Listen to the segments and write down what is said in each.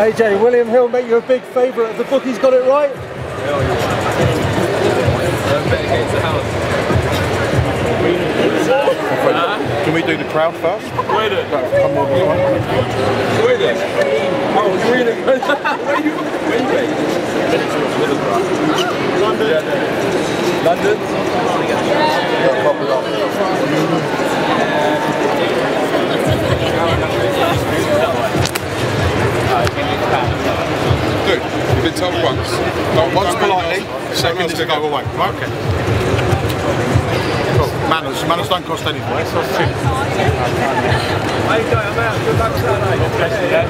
AJ, William Hill make you a big favourite. The bookies got it right? Can we do the crowd first? Wait it. Come on, this one. Wait it. Oh, you're in it. London. London? Yeah, pop it up. Good. You've been told once. Once politely, seconds to go away. Right? Okay. Cool. Manners. Manners don't cost anything. How you doing? I'm out. Good luck Saturday.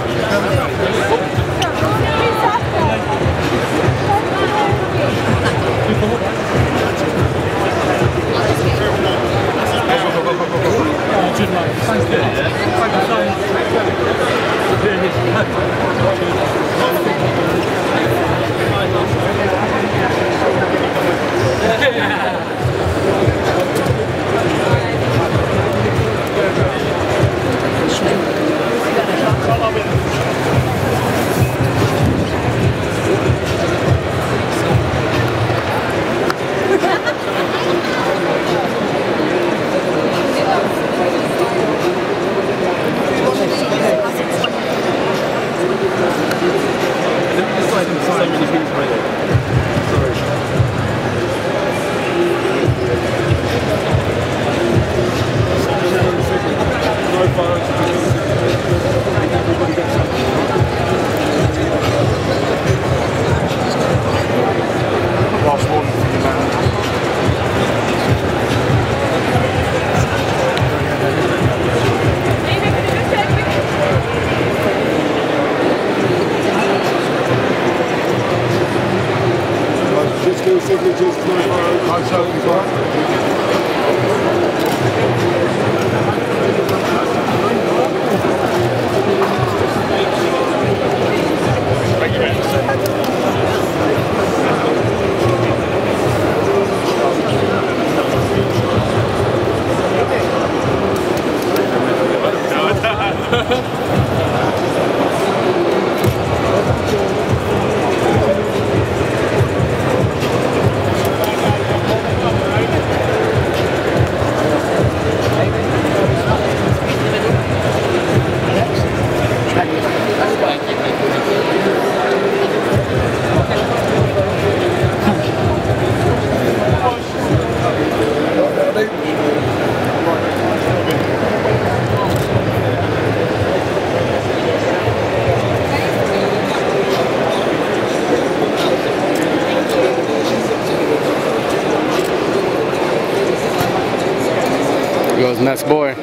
Goes nuts, boy.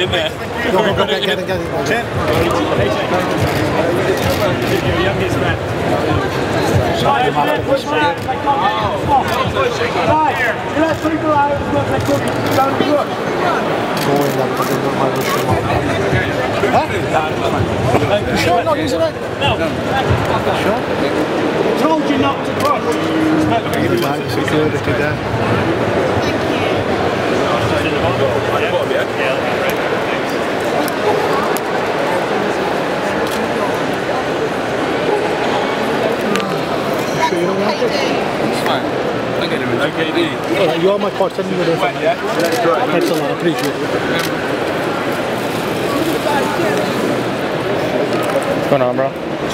in there. Go on, get it. Your youngest man. Right, push around. Right, you let people out, it's not like cooking, don't rush. You sure not using it? No. Told you not to rush. Alright, you are my part, send me with it. Thanks a lot, I appreciate it. What's going on, bro?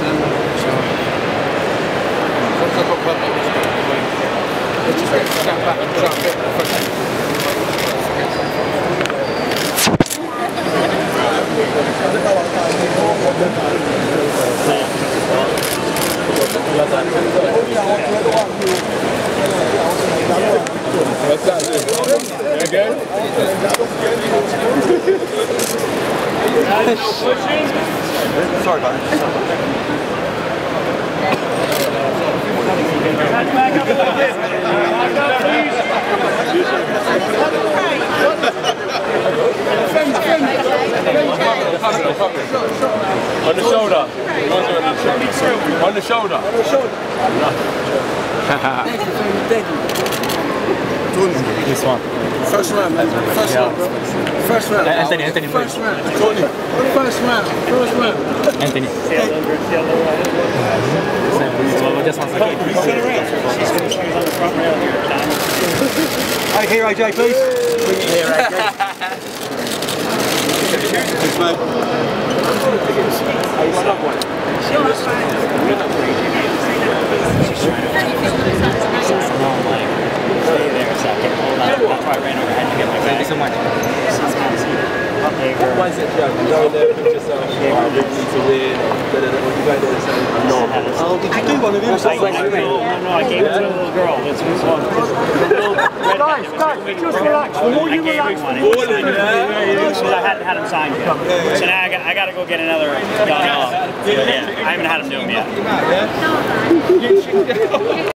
What's that? Okay? Sorry, man. Back up again. On the shoulder. On the shoulder. This one. First round, man. First round, bro. First round. Anthony, First round. Tony. First round. Anthony. Just one second. Hey, here, AJ, please. Thanks, mate. Thank you so much. Why is it go there, put yourself, to win, Oh, did you do one of them? No, I gave it to a little girl. That's who's on. Guys, just relax. The more you relax, the more I had him signed yet. So now I got to go get another gun off. Yeah, I haven't had him do them yet.